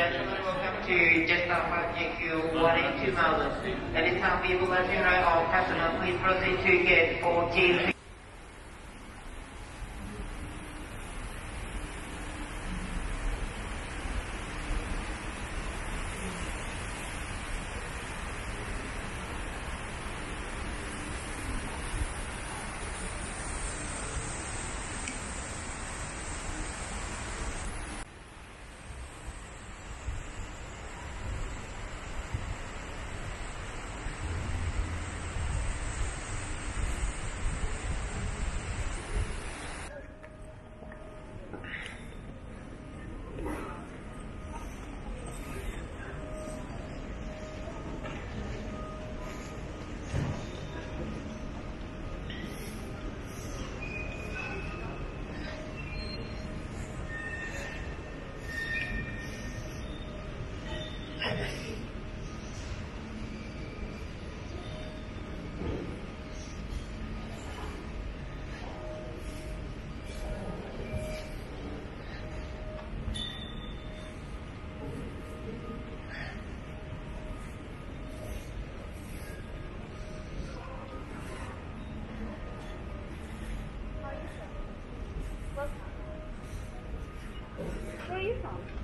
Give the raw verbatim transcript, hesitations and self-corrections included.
gentlemen, welcome to Jetstar Flight J Q one eight two Melbourne. At this time, we would like to invite all passengers, please proceed to gate fourteen. Where are you from?